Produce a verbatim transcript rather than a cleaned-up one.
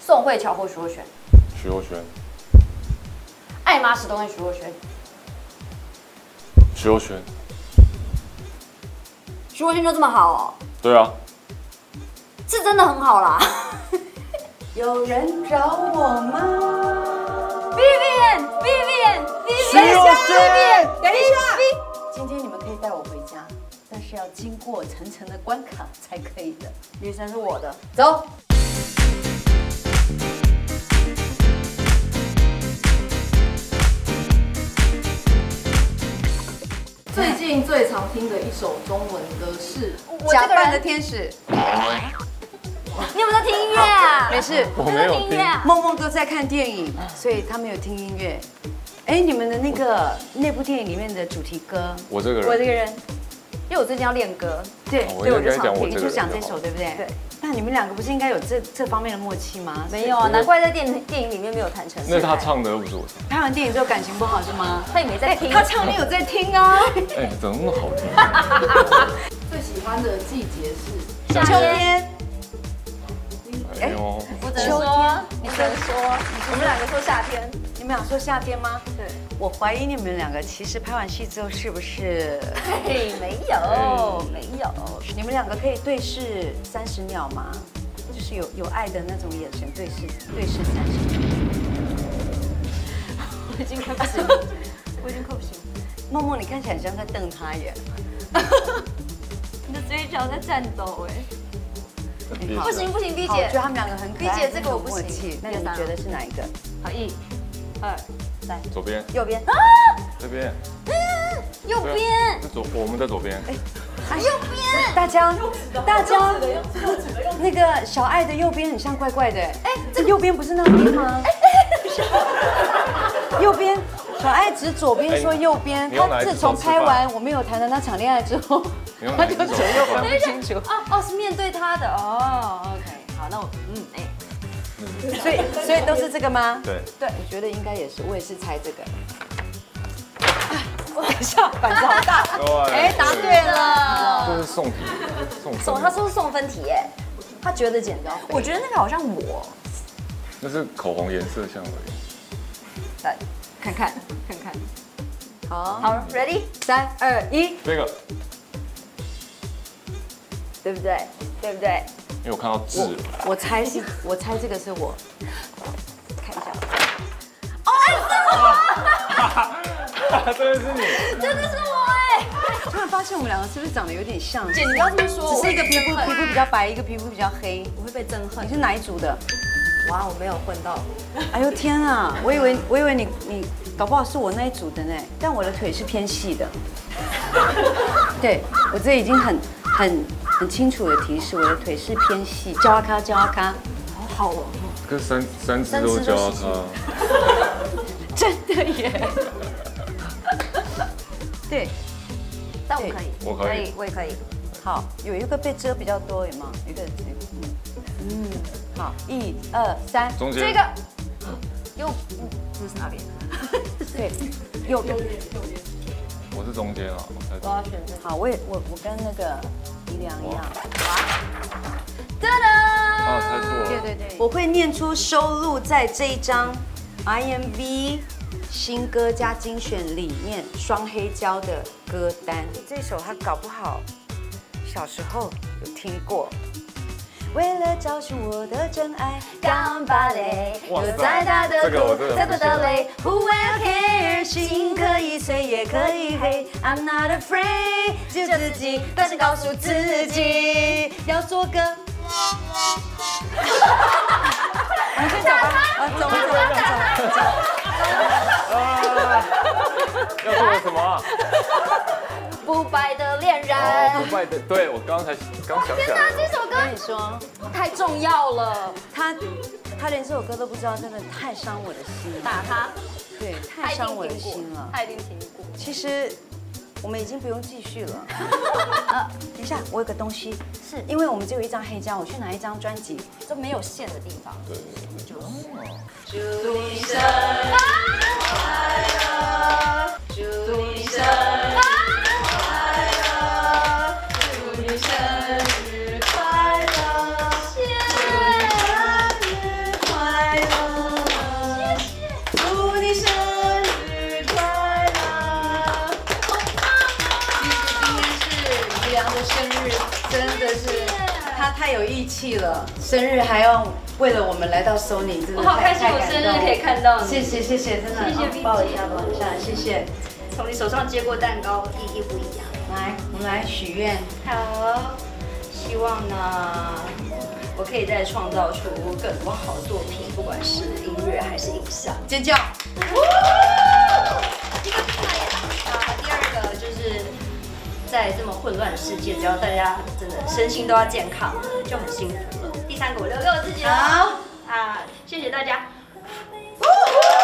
宋慧乔或徐若瑄？ 徐若瑄。 爱马仕东跟徐若瑄？ 徐若瑄。 徐若瑄就这么好哦？ 对啊。 是真的很好啦。 有人找我吗 ？Vivian Vivian Vivian 徐若瑄。 等一下，今天你们可以带我回家，但是要经过层层的关卡才可以的。 女神是我的， 走。 最近最常听的一首中文歌是 《假扮的天使》。你有没有在听音乐啊？ 没事， 我没有听。 梦梦都在看电影，所以他没有听音乐。哎，你们的那个那部电影里面的主题歌， 我这个人， 我这个人， 因为我最近要练歌， 对， 所以我就常听。 你就讲这首，对不对？ 对。 那你们两个不是应该有这这方面的默契吗？ 没有啊，难怪在电电影里面没有谈成。 那是他唱的，又不是我唱。 拍完电影之后感情不好是吗？ 他也没在听。 他唱你有在听啊？ 哎，怎么那么好听？ 最喜欢的季节是秋天。 哎呦， 不能说，你不能说，我们两个说夏天。 你们俩说夏天吗？ 对。 我怀疑你们两个其实拍完戏之后是不是？ 嘿，没有，没有。 你们两个可以对视三十秒吗？就是有有爱的那种眼神对视，对视三十秒。 我已经快不行，我已经快不行。 梦梦，你看起来像在瞪他耶。 你的嘴角在颤抖哎。 不行不行，B 姐， 我觉得他们两个很可爱， B 姐这个我不行。 那你们觉得是哪一个？ 好，一、二、三。 左边。 右边。啊！ 这边。 右边。 左，我们在左边。 哎，右边。 大家，大家，那个小爱的右边很像怪怪的。哎，这右边不是那边吗？右边。小爱指左边说右边，他自从拍完我没有谈的那场恋爱之后，他就左右分不清楚。 哦哦，是面对他的哦。OK， 好，那我嗯哎， 所以所以都是这个吗？ 对对，我觉得应该也是，我也是猜这个。等一下，板子好大。哎，答对了。 这是送题，送送他说是送分题耶，他觉得剪刀。我觉得那个好像我。 那是口红颜色像而已。 来。看看看看， 好， 好 ，ready， 三二一， 这个， 对不对？对不对？ 因为我看到字了。 我猜是，我猜这个是我，看一下。 哦， 真的是你， 真的是我哎！ 突然发现我们两个是不是长得有点像？ 姐，你不要这么说， 只是一个皮肤皮肤比较白，一个皮肤比较黑。 我会被憎恨。 你是哪一组的？ 哇，我没有混到。 哎呦天啊！我以为我以为你你搞不好是我那一组的呢，但我的腿是偏细的。对，我这已经很很很清楚的提示，我的腿是偏细。教阿卡教阿卡， 好好哦。 跟三三只都教他。 真的耶。对， 但我可以， 我可以， 我也可以。 好，有一个被遮比较多，有吗？有一个嗯嗯。好，一二三， 中间这个右，这是哪边？ 对，右边，右边。我是中间啊， 我要选这个。 好，我也我我跟那个怡良一样。 哒哒！ 啊，猜错了。 对对对，我会念出收录在这一张 I M V 新歌加精选里面双黑胶的歌单。这首他搞不好小时候有听过。为了找寻我的真爱，干巴嘞，有再大的苦，再多的累 ，Who will care？ 心可以碎，也可以黑 ，I'm not afraid， 就自己大声告诉自己，要做个。我们先走吧，啊，走吧，走吧，走吧， 走。要做什么？ 不败的恋人。 不败的，对我刚才刚想起来。 天哪，这首歌跟你说太重要了， 他他连这首歌都不知道，真的太伤我的心。 打他， 对，太伤我的心了。 他一定听过。 其实我们已经不用继续了。啊，等一下，我有个东西，是因为我们只有一张黑胶，我去拿一张专辑， 这没有线的地方。 对， 就是。 祝你生日快乐，祝你生日快乐，祝你生日快乐，祝你生日快有义气了，生日还要为了我们来到 Sony， 真的我好开心，我太太感动生日可以看到你。 谢谢谢谢，真的， 谢谢哦抱一下抱一下，谢谢。 从你手上接过蛋糕，意义不一样。 来，我们来许愿。 好，希望呢，我可以再创造出更多好作品，不管是音乐还是影像。 尖叫！ 第一个啊，第二个就是在这么混乱的世界，只要大家真的身心都要健康，就很幸福了。第三个，我留给我自己了。 好啊，谢谢大家。 哦